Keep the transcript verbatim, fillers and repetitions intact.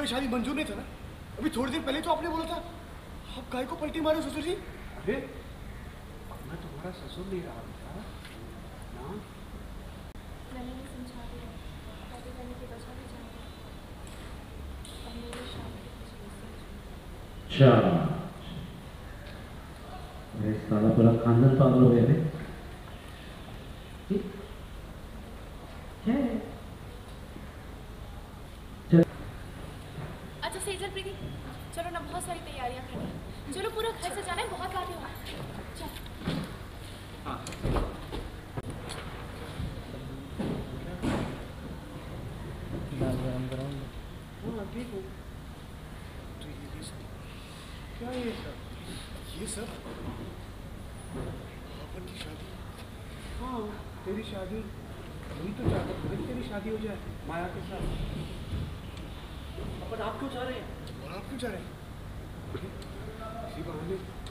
में शादी मंजूर नहीं था ना? अभी थोड़ी देर पहले तो आपने बोला था। आप गाय को पलटी मारे ससुर जी। अरे मैं तुम्हारा ससुर नहीं रहा बेटा ना। मैंने नहीं समझा दिया, शादी करने की वजह भी जानती हूँ। अब मेरी शादी की अच्छा मेरे साला पूरा खानदान पागल हो गया है। अच्छा सेजल प्रीति, चलो ना, बहुत सारी तैयारियां करनी है। चलो पूरा घर सजाना है, बहुत बातें हो। चल। हाँ हाँ ठीक हूँ। तो ये भी सब क्या ये सब? ये सब अपन की शादी। हाँ तेरी शादी, यही तो चाहता था कि तेरी शादी हो जाए माया के साथ। अपन आप क्यों चाह रहे हैं? और आप क्यों चाह रहे हैं? इसी बहाने